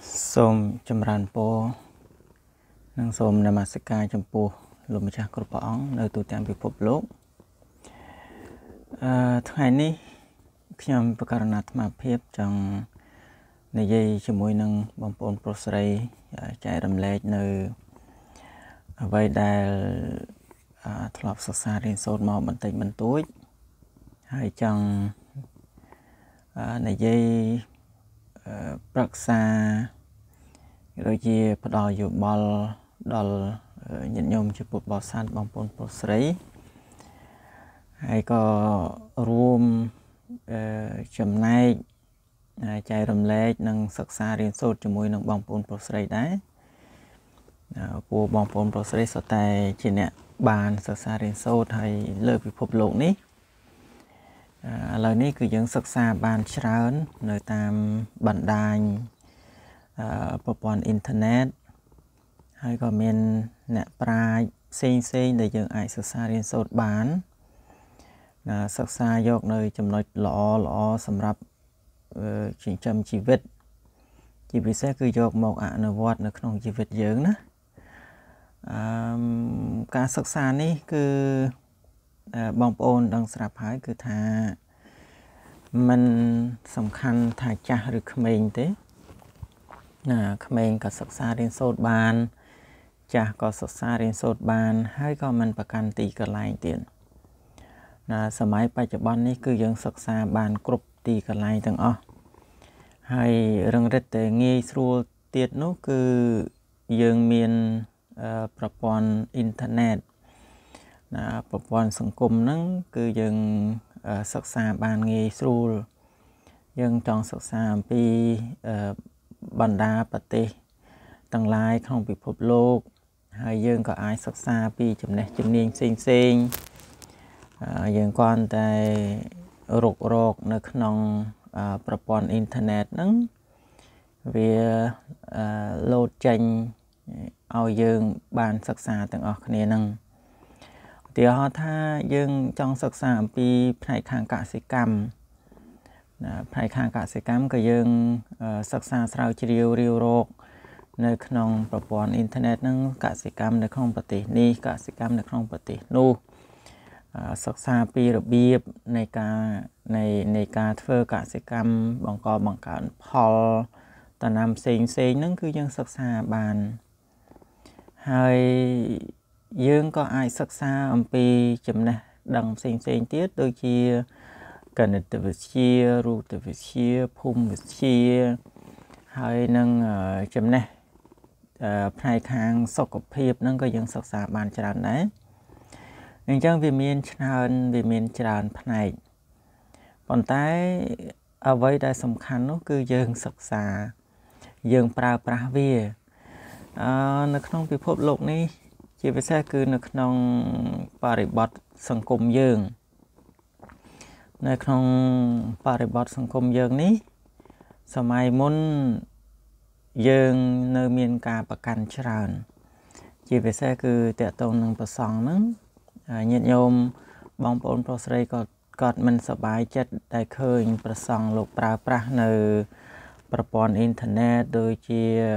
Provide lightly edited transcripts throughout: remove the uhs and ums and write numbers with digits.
សូមចម្រើនពរនិងសូមនមស្ការចំពោះលោកម្ចាស់គ្រប់ព្រះអង្គនៅទូទាំងពិភពលោកថ្ងៃនេះខ្ញុំបកករណាអាត្មាភាពចង់និយាយជាមួយនឹងបងប្អូនប្រុសស្រីចែករំលែកនៅអ្វីដែលធ្លាប់សិក្សារៀនសូត្រមកបន្តិចបន្តួចហើយចង់និយាយប្រឹក្សាដូចជាផ្ដល់យោបល់ដល់ញាតិញោមជាពុទ្ធបរិស័ទបងប្អូនប្រុសស្រីហើយក៏រួមចំណែកចែករំលែកនិងសិក្សារៀនសូត្រជាមួយនឹងបងប្អូនប្រុសស្រីដែរពួកបងប្អូនប្រុសស្រីសុទ្ធតែជាអ្នកបានសិក្សារៀនសូត្រហើយលើពិភពលោកនេះឥឡូវនេះគឺយើងសិក្សាបានច្រើននៅតាមបណ្ដាញប្រព័ន្ធអ៊ីនធឺណិតហើយក៏មានអ្នកប្រាជ្ញផ្សេងដែលយើងអាចសិក្សារៀនសូត្របានសិក្សាយកនៅចំណុចល្អសម្រាប់ចិញ្ចឹមជីវិតជាពិសេសគឺយកមកអនុវត្តនៅក្នុងជីវិតយើងណាការសិក្សានេះគឺបងប្អូនដឹងស្រាប់ហើយគឺថាมันសំខាន់ថាចាស់ឬក្មេងទេក្មេងក៏សិក្សារៀនសូត្របានចាស់ក៏សិក្សារៀនសូត្របានហើយក៏មិនប្រកាន់ទីកន្លែងទៀតសម័យបច្ចុប្បន្ននេះគឺយើងសិក្សាបានគ្រប់ទីកន្លែងទាំងអស់ហើយរឹងរិតតែងាយស្រួលទៀតនោះគឺយើងមានប្រព័ន្ធអ៊ីនធឺណិតប្រព័ន្ធសង្គមហ្នឹងគឺយើងសិក្សាបានងាយស្រួលយើងចង់សិក្សាអំពីបណ្ដាប្រទេសទាំងឡាយក្នុងពិភពលោកហើយយើងក៏អាចសិក្សាពីចំណេះជំនាញផ្សេងយើងគ្រាន់តែរកនៅក្នុងប្រព័ន្ធអ៊ីនធឺណិតហ្នឹងវាលោតចេញឲ្យយើងបានសិក្សាទាំងអស់គ្នាហ្នឹងឧទាហរណ៍ថាយើងចង់សិក្សាអំពីផ្នែកខាងកសិកម្មផ្នែកខាងកសិកម្មក៏យើងសិក្សាស្រាវជ្រាវរាវរកនៅក្នុងប្រព័ន្ធអ៊ីនធឺណិតហ្នឹងកសិកម្មនៅក្នុងប្រទេសនេះកសិកម្មនៅក្នុងប្រទេសនោះសិក្សាពីរបៀបនៃការធ្វើកសិកម្មបង្កើនផលដំណាំផ្សេងហ្នឹងគឺយើងសិក្សាបានហើយយើងក៏អាចសិក្សាអំពីចំណេះដឹងផ្សេងទៀតដូចជាគណិតវិទ្យារូបវិទ្យាភូមិវិទ្យាហើយនឹងចំណេះផ្នែកខាងសុខភាពហ្នឹងក៏យើងសិក្សាបានច្រើនដែរអញ្ចឹងវាមានច្រើនផ្នែកប៉ុន្តែអ្វីដែលសំខាន់នោះគឺយើងសិក្សាយើងប្រើប្រាស់វានៅក្នុងពិភពលោកនេះជាពិសេសគឺនៅក្នុងបរិបទសង្គមយើងនៅក្នុងបរិបទសង្គមយើងនេះសម័យមុនយើងនៅមានការប្រកាន់ច្រើនជាពិសេសគឺតកតងនឹងប្រសង់ហ្នឹងញាតិញោមបងប្អូនប្រុសស្រីក៏មិនសប្បាយចិត្តដែលឃើញប្រសង់លោកប្រើប្រាស់នៅប្រព័ន្ធអ៊ីនធឺណិតដូចជា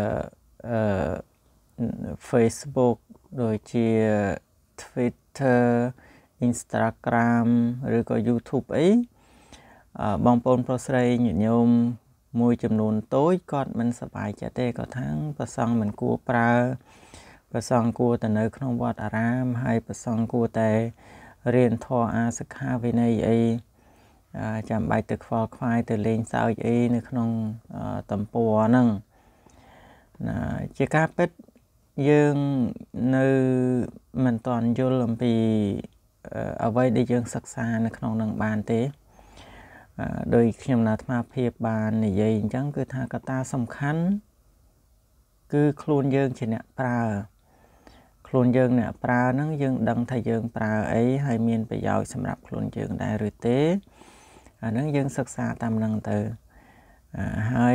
Facebook ដូចជា Twitter Instagram ឬក៏ YouTube អីបងប្អូនប្រុសស្រីញាតិញោមមួយចំនួនតូចគាត់មិនសប្បាយចិត្តទេគាត់ថាប្រសង់មិនគួរប្រើប្រសង់គួរតែនៅក្នុងវត្តអារាមហើយប្រសង់គួរតែរៀនធម៌អាសិក្ខាវិន័យអីចាំបាច់ទៅខ្វល់ខ្វាយទៅលេងសើចអីនៅក្នុងទំព័រហ្នឹងជាការពិតយើងនៅមិនទាន់យល់អំពីអ្វីដែលយើងសិក្សានៅក្នុងនឹងបានទេដោយខ្ញុំអាត្មាភាពបាននិយាយអញ្ចឹងគឺថាកត្តាសំខាន់គឺខ្លួនយើងជាអ្នកប្រើខ្លួនយើងអ្នកប្រើហ្នឹងយើងដឹងថាយើងប្រើអីហើយមានប្រយោជន៍សម្រាប់ខ្លួនយើងដែរឬទេអាហ្នឹងយើងសិក្សាតាមហ្នឹងទៅហើយ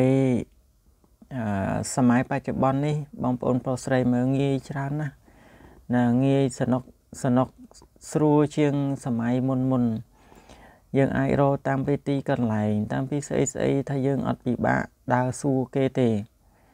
សម័យបច្ចុប្បន្ននេះបងប្អូនប្រុសស្រីមើលងាយច្រើនណាស់ងាយសនុកស្រួលជាងសម័យមុនយើងអាចរកតាមពីទីកន្លែងតាមពីស្អីថាយើងអត់ពិបាកដើរសួរគេទេ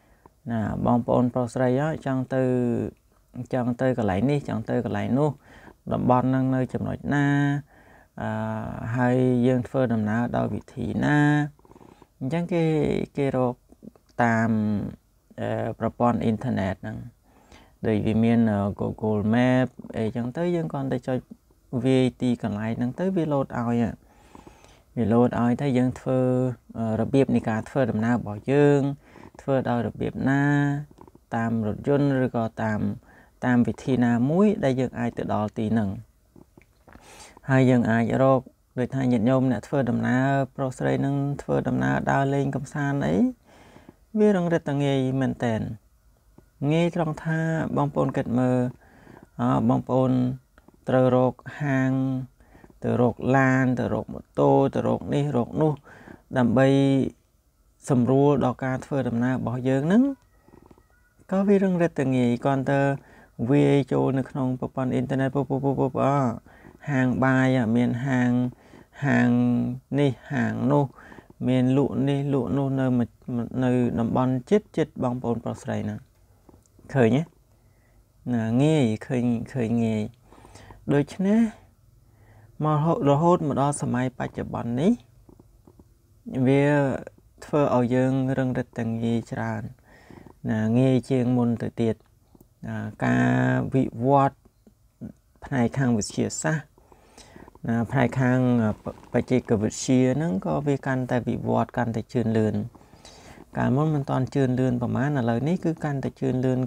บองปอนโปรสไรจังเตอกับไหลนี่จังเตอกับไหลนู้ดบอลนั่งnơi chấm nói na hay dương phơi đầm ná đau vị thị na chẳng cái rô tam propon internet năng đời vì miền Google Map chẳng tới dương còn để cho VAT còn lại năng tới vi load ao nha vì load ao thấy dương phơi đặc biệt này cả phơi đầm ná bỏ dương phơi đau đặc biệt na tam rốt dân rồi có tam vị thị na muối đây dương ai tự đo tí nằng hai dương ai rô rồi thay nhận nhôm nè phơi đầm ná pro sray năng phơi đầm ná đào lên cầm san ấy biết rằng rất là nghề mình tèn nghe trong tha bong pôn kẹt mờ bong pôn từ rột hàng từ rột lan từ rột một tô từ rột đi rột nu đầm bay sầm rùa đào ca phơi đầm ná bỏ dương nứng có biết rằng rất là nghề còn tờ vi cho nước nông bong internet hàng bài miền hàng ni hàng nô miền lụa ni lụa nô nơi mà nơi nằm bon chết bong bồn pro sray nè khởi nhé nghe khởi nghe đôi chứ nè mà hốt mà đó sớm mai ba chập bòn ní vì thưa ở dương rừng rất từng gì tràn nghe chiêng môn tự tiệt ca vị vót này khang vị chia xa phải khang phải chỉ cái việc chia nó có về căn tại vì vọt căn tại trường lươn cả món mình toàn trường lươn và má là lời ní cứ căn tại trường lươn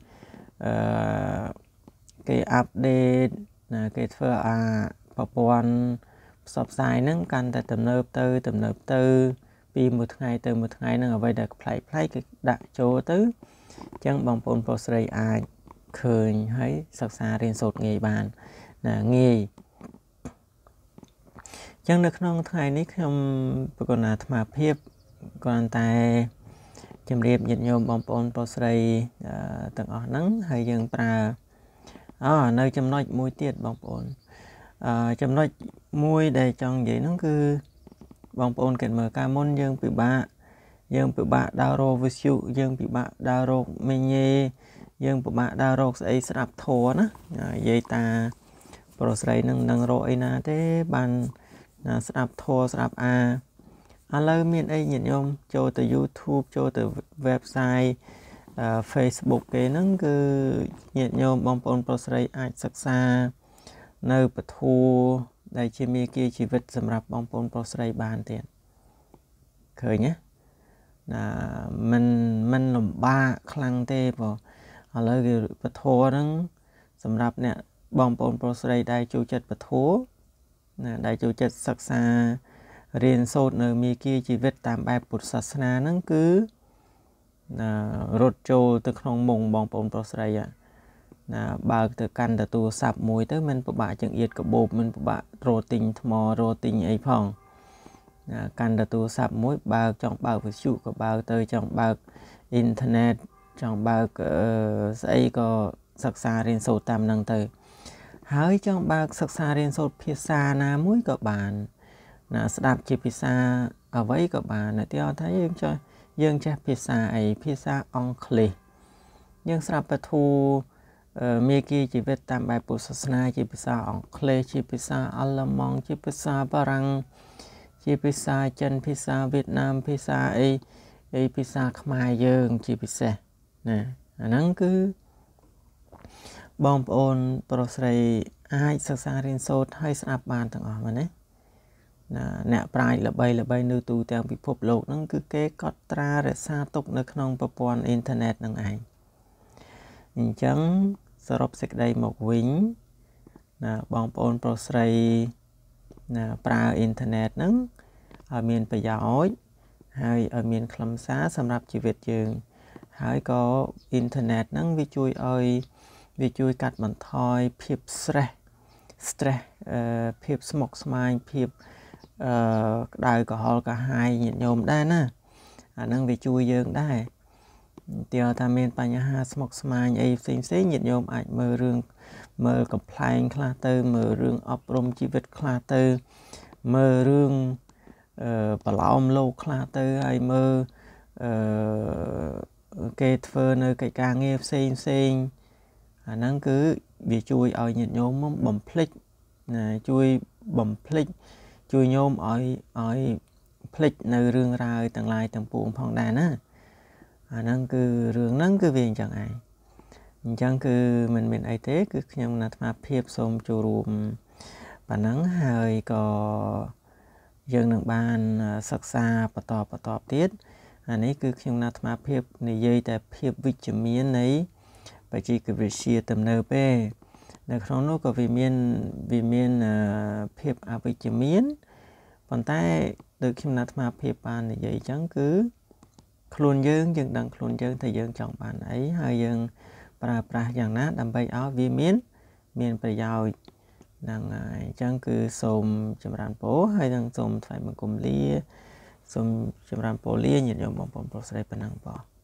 cái update cái phở bảo quản sập sai nó căn tại tầm nộp tư vì một ngày nó ở vậy được phải cái đại chỗ tứ chẳng bằng phone postray ai khơi thấy sập xa riêng sột nghề bàn nghề chẳng được nông thay ní không còn là thầm hiệp còn tại chấm điệp nhiệt nhôm bom pon postray từng ở nắng hay dừng pra nơi chấm nói mùi tiệt bom pon chấm nói mùi để chọn vậy nó cứ bom pon kẹt mở ca môn dương bị bạ đào rô với siêu dương bị bạ đào rô mê nhê dương bị bạ đào rô sẽ sập thua nó vậy ta postray nâng rồi na thế bàn sắp thua sắp lời miền ấy nhận nhôm cho từ YouTube cho từ website Facebook cái nó cứ nhận nhôm bong pon postray ai sắc xa nơi bật thu đây chỉ mi kia chỉ vật sầm rạp bong pon postray bàn tiền khởi nhé mình làm ba khăn tê vào lời cái bật thu nó sầm rạp nè bong pon postray đây chủ chất bật thu đại chủ chất sắc xa riêng sốt nơi mi kia chỉ viết tạm bài bột sát na nó cứ rốt trâu từ trong mông bong pon postray bà từ căn từ tu sạp mùi tới mình bà chẳng yết cả bột mình bà rô tình mò rô tình ấy phòng căn từ tu sạp mùi bà trong bà với chủ của bà tới trong bà internet trong bà ấy có sắc xa riêng sốt tạm năng tới hỡi trong bà sắc xa riêng sốt phía xa na mũi của bạn đạp chỉ phía xa ở với của bạn này tiêu thấy cho dương cha phía xa ấy phía xa on click dương sạp bà thu mi kia chỉ biết tạm bài bút sát na chỉ phía xa on click chỉ phía xa Alamong chỉ phía xa Barang chỉ phía xa chân phía xa Việt Nam phía xa ấy phía xa Khmer dương chỉ phía xa nè nó cứ bom pon postray ai sắc xa riêng sốt hay sạp bàn thằng ở mà đấy nè prai là bay nơi tu theo bị phốp lột nó cứ kế cọt tra để xa tục nơi không pon internet năng ảnh nhìn chẳng sợp sạch đây một vĩnh bom pon postray prai internet nó ở miền bây giờ ối hay ở miền khăm xá xâm nhập chỉ Việt trường hay có internet nó vi chui ơi vì chui cắt bản thoi phiệp stress phiệp smog smile phiệp đời của họ cả hai nhận nhôm đa nè năng vì chui dương đa tiêu tham miền Tây ha smog smile ấy xin nhận nhôm ảnh mơ complain khla tư mơ rương oprom chi vết khla tư mơ rương bà lão lâu khla tư hay mơ គេធ្វើនៅកិច្ចការងារផ្សេងអាហ្នឹងគឺវាជួយឲ្យញាតិញោមបំភ្លេចជួយបំភ្លេចជួយញោមឲ្យភ្លេចនៅរឿងរ៉ាវទាំងឡាយទាំងពួងផងដែរណាអាហ្នឹងគឺរឿងហ្នឹងគឺវាអញ្ចឹងឯងអញ្ចឹងគឺមិនមានអីទេគឺខ្ញុំអាត្មាភាពសូមចូលរួមប៉ុណ្ណឹងហើយក៏យើងនឹងបានសិក្សាបន្តទៀតអានេះគឺខ្ញុំអាត្មាភាពនិយាយតែភាពវិជ្ជមាននៃបច្ចេកវិទ្យាទំនើបទេនៅក្នុងនោះក៏វាមានភាពអវិជ្ជមានប៉ុន្តែដូចខ្ញុំអាត្មាភាពបាននិយាយអញ្ចឹងគឺខ្លួនយើងដឹងខ្លួនយើងថាយើងចង់បានអីហើយយើងប្រើប្រាស់យ៉ាងណាដើម្បីឲ្យវាមានប្រយោជន៍ហ្នឹងហើយអញ្ចឹងគឺសូមចម្រើនពរហើយនឹងសូមថ្លែងបង្គំលាសូមចម្រើនពរលាញាតិញោមបងប្អូនប្រុសស្រីប៉ុណ្ណឹងបង